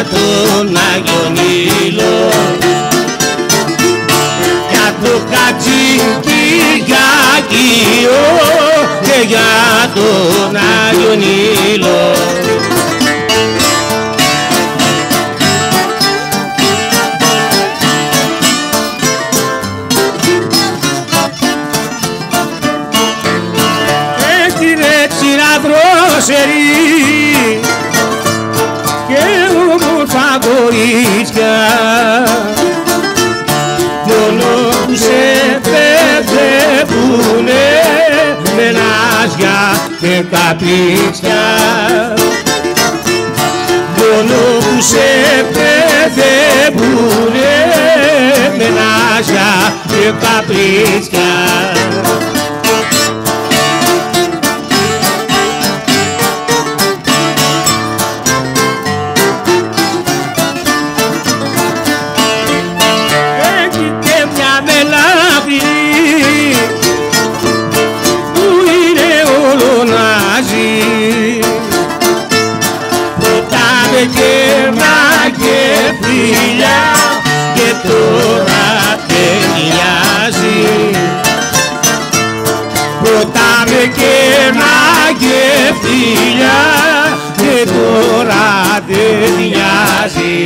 τον Άγιον Ήλο, για το Χατζικυριακείο και για τον Άγιον Ήλο. Δρόσερη και όμορφα κορίτσια, μόνο που σε παιδεύουνε με ναζιά και καπρίτσια, μόνο που σε παιδεύουνε με ναζιά και καπρίτσια. Και τώρα δεν νοιάζει, πρώτα με κερνάγε φίλια και τώρα δεν νοιάζει.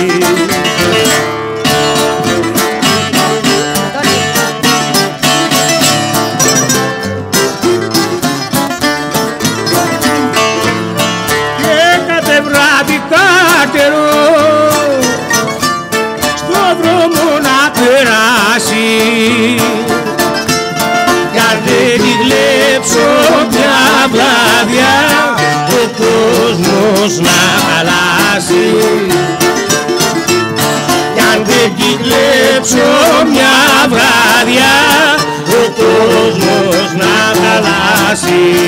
Και κάθε βράδυ κάτερο κι αν δεν τη κλέψω μια βράδια ο κόσμος να χαλάσει, κι αν δεν τη κλέψω μια βράδια ο κόσμος να χαλάσει.